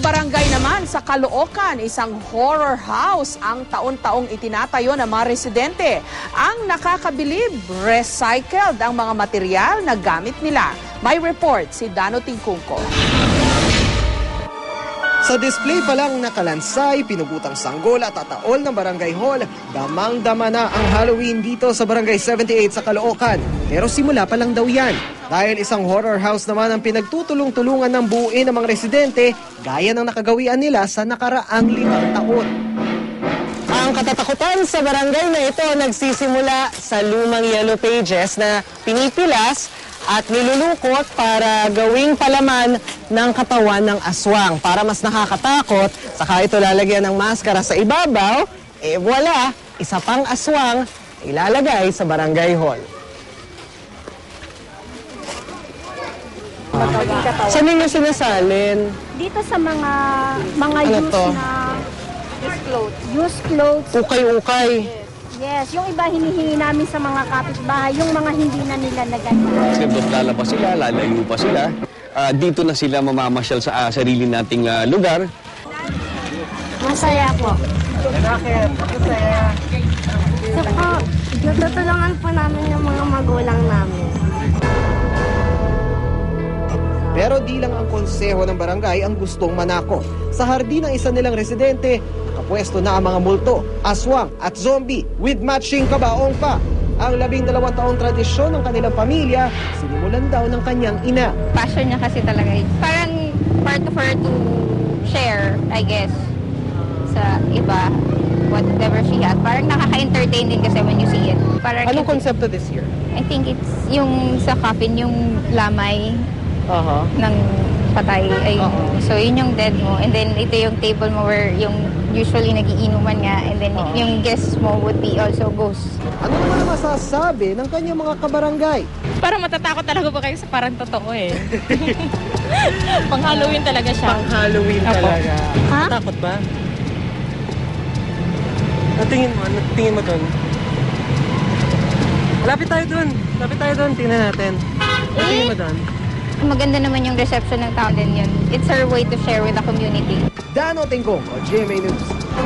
barangay naman sa Caloocan, isang horror house ang taon-taong itinatayo ng mga residente. Ang nakakabilib, recycled ang mga material na gamit nila. May report si Dano Tingkungko. Sa display pa lang nakalansay, pinugutang sanggol at tataol ng barangay hall, damang-dama na ang Halloween dito sa barangay 78 sa Caloocan. Pero simula pa lang daw yan. Dahil isang horror house naman ang pinagtutulong-tulungan ng buuin ng mga residente, gaya ng nakagawian nila sa nakaraang 5 taon. Ang katatakutan sa barangay na ito nagsisimula sa lumang yellow pages na pinipilas at nilulukot para gawing palaman ng katawan ng aswang. Para mas nakakatakot, saka ito lalagyan ng maskara sa ibabaw, wala, isa pang aswang ilalagay sa barangay hall. Saan ninyo sinasalin? Dito sa mga Ano used to? na used clothes. Ukay-ukay. Yes, yung iba hinihingi namin sa mga kapitbahay, yung mga hindi na nila nagamit. Kasi doon lalabas sila, lalayo pa sila. Dito na sila mamamasyal sa sarili nating lugar. Masaya po. Bakit? Masaya. Saka, natutulungan po namin yung mga magulang namin. Pero di lang ang konseho ng barangay ang gustong manako. Sa hardin ng isa nilang residente, nakapwesto na ang mga multo, aswang at zombie with matching kabaong pa. Ang 12 taong tradisyon ng kanilang pamilya, sinimulan daw ng kanyang ina. Passion niya kasi talaga. Parang part of her to share, I guess, sa iba, whatever she has. Parang nakaka-entertain din kasi when you see it. Parang Anong konsepto this year? I think it's yung sa coffin, yung lamay ng patay. Ay, so yun yung dead mo. And then ito yung table mo where yung usually nagiinuman nga. And then yung guests mo would be also ghosts. Ano naman ang masasabi ng kanyang mga kabarangay? Parang matatakot talaga ba kayo sa parang totoo eh. Pang Halloween talaga siya. Pang Halloween talaga. Ha? Takot ba? Tingin mo doon. Lapit tayo doon. Tingnan natin. Tingin mo doon. Maganda naman yung reception ng tao din yun. It's her way to share with the community. Dano Tingkong, GMA News.